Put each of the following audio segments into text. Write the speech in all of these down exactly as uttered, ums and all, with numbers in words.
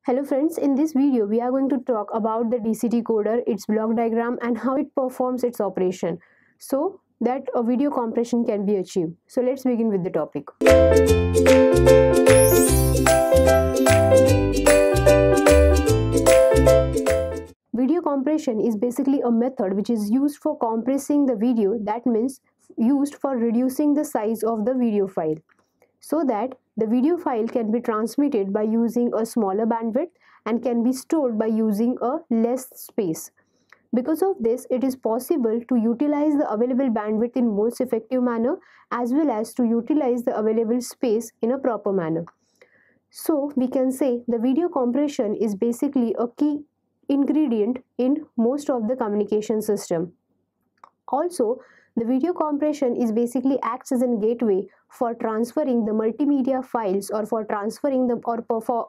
Hello friends, in this video we are going to talk about the D C T coder, its block diagram and how it performs its operation so that a video compression can be achieved. So let's begin with the topic. Video compression is basically a method which is used for compressing the video, that means used for reducing the size of the video file, so that the video file can be transmitted by using a smaller bandwidth and can be stored by using a less space. Because of this, it is possible to utilize the available bandwidth in most effective manner as well as to utilize the available space in a proper manner. So we can say the video compression is basically a key ingredient in most of the communication system. Also, the video compression is basically acts as a gateway for transferring the multimedia files or for transferring the or perform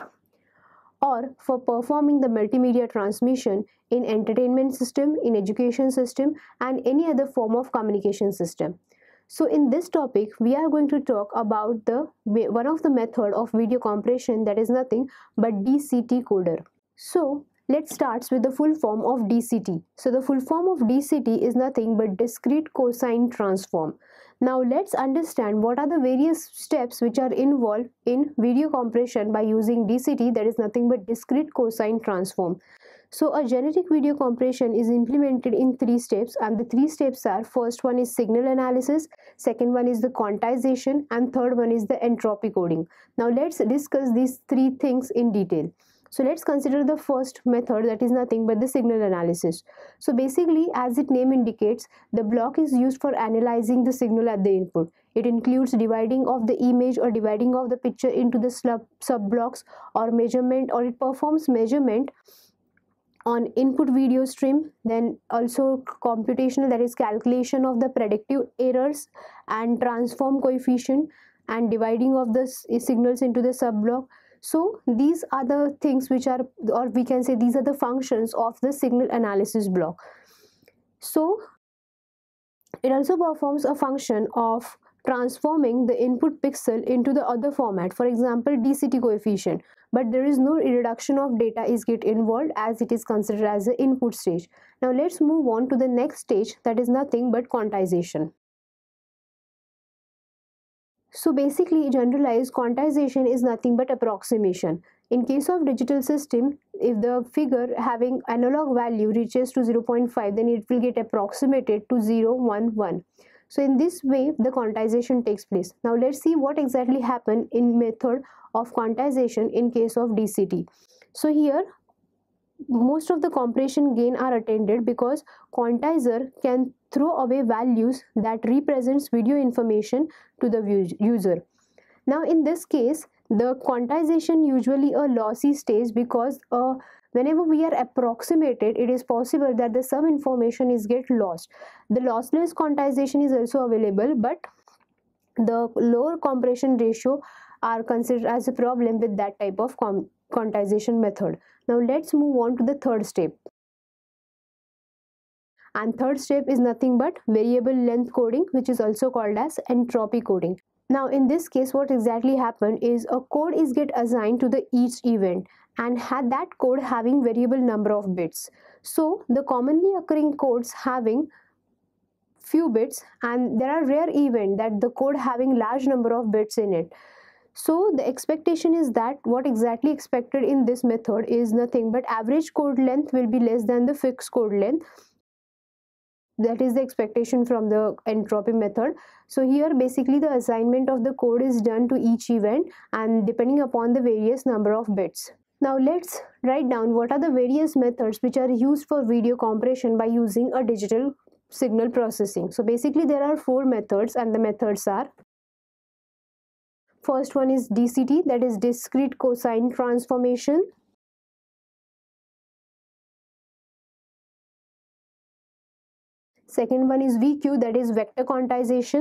or for performing the multimedia transmission in entertainment system, in education system and any other form of communication system. So in this topic we are going to talk about the one of the method of video compression, that is nothing but D C T coder. So let's start with the full form of D C T. So the full form of D C T is nothing but discrete cosine transform. Now let's understand what are the various steps which are involved in video compression by using D C T, that is nothing but discrete cosine transform. So a generic video compression is implemented in three steps, and the three steps are: first one is signal analysis, second one is the quantization, and third one is the entropy coding. Now let's discuss these three things in detail. So let's consider the first method, that is nothing but the signal analysis. So basically, as its name indicates, the block is used for analyzing the signal at the input. It includes dividing of the image or dividing of the picture into the sub blocks or measurement, or it performs measurement on input video stream, then also computational, that is calculation of the predictive errors and transform coefficient and dividing of the signals into the sub block. So these are the things which are, or we can say these are the functions of the signal analysis block. So it also performs a function of transforming the input pixel into the other format, for example D C T coefficient, but there is no reduction of data is get involved as it is considered as the input stage. Now let's move on to the next stage, that is nothing but quantization. So basically, generalized quantization is nothing but approximation. In case of digital system, if the figure having analog value reaches to zero point five, then it will get approximated to zero, one, one. So in this way, the quantization takes place. Now let's see what exactly happened in method of quantization in case of D C T. So here, most of the compression gain are attended because quantizer can throw away values that represents video information to the user. Now in this case, the quantization usually a lossy stage because uh, whenever we are approximated, it is possible that the some information is get lost. The lossless quantization is also available, but the lower compression ratio are considered as a problem with that type of quantization method. Now let's move on to the third step. And third step is nothing but variable length coding, which is also called as entropy coding. Now in this case, what exactly happened is a code is get assigned to the each event and had that code having variable number of bits. So the commonly occurring codes having few bits, and there are rare events that the code having large number of bits in it. So the expectation is that what exactly expected in this method is nothing but average code length will be less than the fixed code length. That is the expectation from the entropy method. So here basically the assignment of the code is done to each event and depending upon the various number of bits. Now let's write down what are the various methods which are used for video compression by using a digital signal processing. So basically there are four methods, and the methods are: first one is D C T, that is discrete cosine transformation. Second one is V Q, that is vector quantization.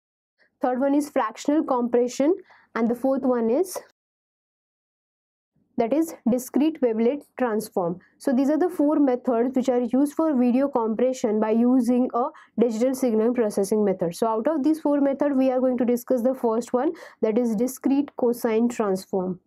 Third one is fractional compression, and the fourth one is that is discrete wavelet transform. So these are the four methods which are used for video compression by using a digital signal processing method. So out of these four methods, we are going to discuss the first one, that is discrete cosine transform.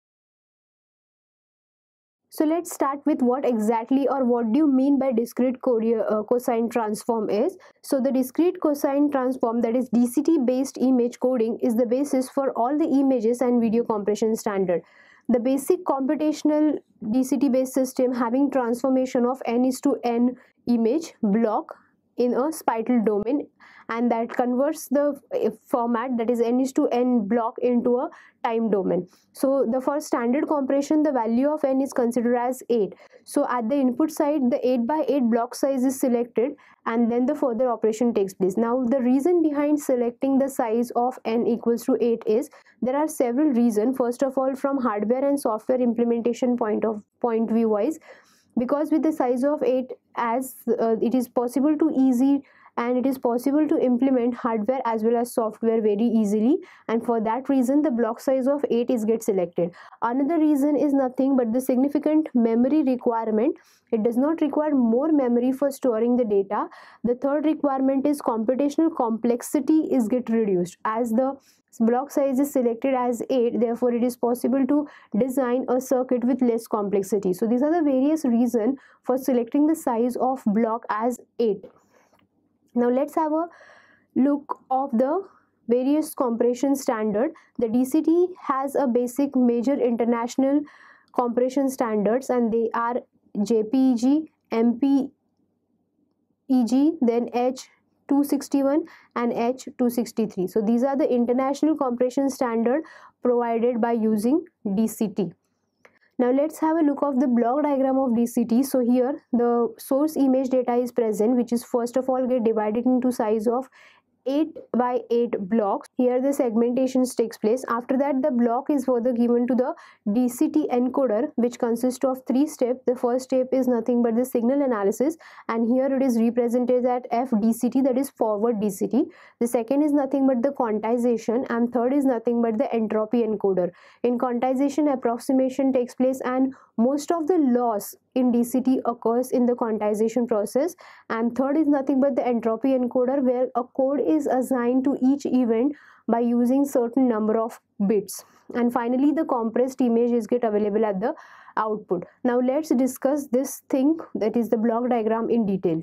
So let's start with what exactly or what do you mean by discrete uh, cosine transform is. So the discrete cosine transform, that is D C T based image coding, is the basis for all the images and video compression standard. The basic computational D C T based system having transformation of n is to n image block in a spiral domain, and that converts the format, that is n is to n block, into a time domain. So the for standard compression, the value of n is considered as eight. So at the input side, the eight by eight block size is selected, and then the further operation takes place. Now the reason behind selecting the size of n equals to eight is there are several reasons. First of all, from hardware and software implementation point of point view wise, because with the size of eight, as uh, it is possible to easy and it is possible to implement hardware as well as software very easily, and for that reason the block size of eight is get selected. Another reason is nothing but the significant memory requirement. It does not require more memory for storing the data. The third requirement is computational complexity is get reduced. As the block size is selected as eight, therefore it is possible to design a circuit with less complexity. So these are the various reasons for selecting the size of block as eight. Now let's have a look of the various compression standard. The D C T has a basic major international compression standards, and they are J P E G, M P E G, then H two sixty-one and H two sixty-three. So these are the international compression standard provided by using D C T. Now let's have a look of the block diagram of D C T. So here the source image data is present, which is first of all get divided into size of eight by eight blocks. Here the segmentation takes place. After that, the block is further given to the D C T encoder, which consists of three steps. The first step is nothing but the signal analysis, and here it is represented at F D C T, that is forward D C T. The second is nothing but the quantization, and third is nothing but the entropy encoder. In quantization, approximation takes place, and most of the loss in D C T occurs in the quantization process. And third is nothing but the entropy encoder, where a code is assigned to each event by using certain number of bits. And finally, the compressed image is get available at the output. Now let's discuss this thing, that is the block diagram, in detail.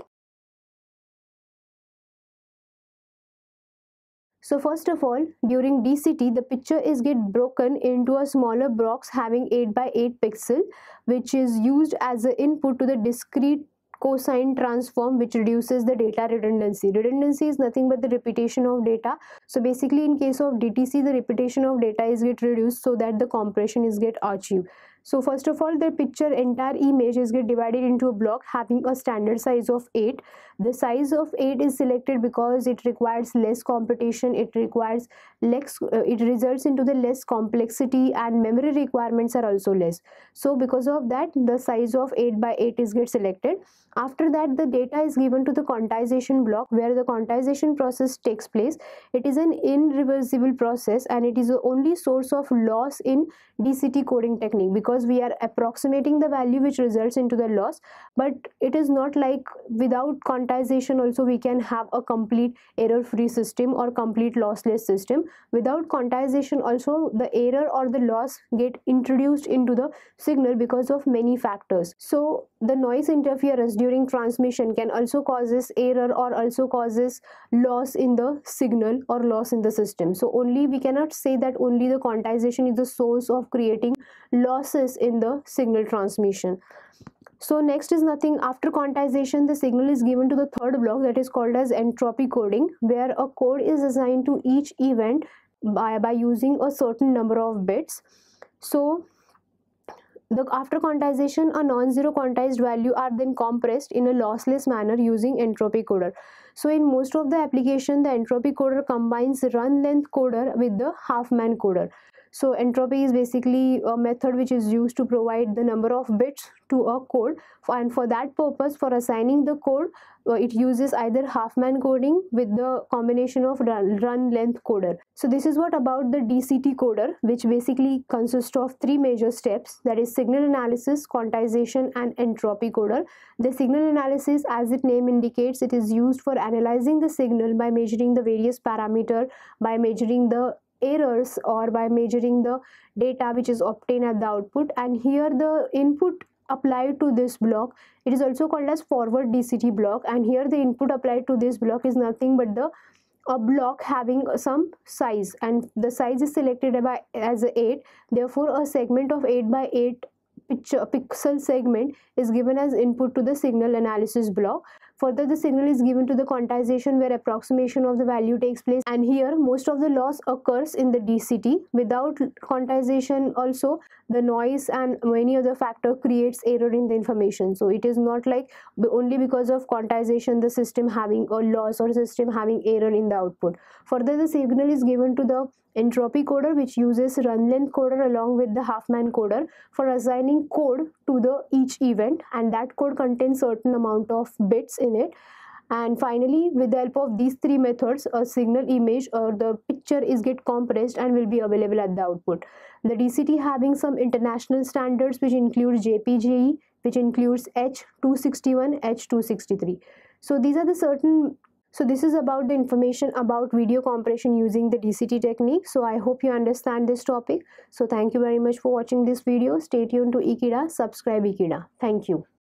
So first of all, during D C T, the picture is get broken into a smaller blocks having eight by eight pixel, which is used as an input to the discrete cosine transform, which reduces the data redundancy. Redundancy is nothing but the repetition of data. So basically in case of D T C, the repetition of data is get reduced so that the compression is get achieved. So first of all, the picture entire image is get divided into a block having a standard size of eight. The size of eight is selected because it requires less computation, it requires less, uh, it results into the less complexity, and memory requirements are also less. So because of that, the size of eight by eight is get selected. After that, the data is given to the quantization block, where the quantization process takes place. It is an irreversible process, and it is the only source of loss in D C T coding technique, because we are approximating the value which results into the loss. But it is not like without quantization also we can have a complete error-free system or complete lossless system. Without quantization also, the error or the loss get introduced into the signal because of many factors. So the noise interference during transmission can also causes error or also causes loss in the signal or loss in the system. So only we cannot say that only the quantization is the source of creating losses in the signal transmission. So next is nothing, after quantization, the signal is given to the third block, that is called as entropy coding, where a code is assigned to each event by, by using a certain number of bits. So the after quantization, a non-zero quantized value are then compressed in a lossless manner using entropy coder. So in most of the application, the entropy coder combines run length coder with the half man coder. So entropy is basically a method which is used to provide the number of bits to a code, and for that purpose, for assigning the code, uh, it uses either Huffman coding with the combination of run, run length coder. So this is what about the D C T coder, which basically consists of three major steps, that is signal analysis, quantization, and entropy coder. The signal analysis, as its name indicates, it is used for analyzing the signal by measuring the various parameter, by measuring the errors, or by measuring the data which is obtained at the output. And here the input applied to this block, it is also called as forward D C T block, and here the input applied to this block is nothing but the a block having some size, and the size is selected by as eight. Therefore a segment of eight by eight picture pixel segment is given as input to the signal analysis block. Further, the signal is given to the quantization, where approximation of the value takes place, and here most of the loss occurs in the D C T. Without quantization also, the noise and many other factor creates error in the information. So it is not like only because of quantization the system having a loss or system having error in the output. Further, the signal is given to the entropy coder, which uses run length coder along with the Huffman coder for assigning code to the each event, and that code contains certain amount of bits in it. And finally, with the help of these three methods, a signal image or the picture is get compressed and will be available at the output. The D C T having some international standards which include J P G E, which includes H two sixty-one, H two sixty-three. So these are the certain So this is about the information about video compression using the D C T technique. So I hope you understand this topic. So thank you very much for watching this video. Stay tuned to Ekeeda, subscribe Ekeeda. Thank you.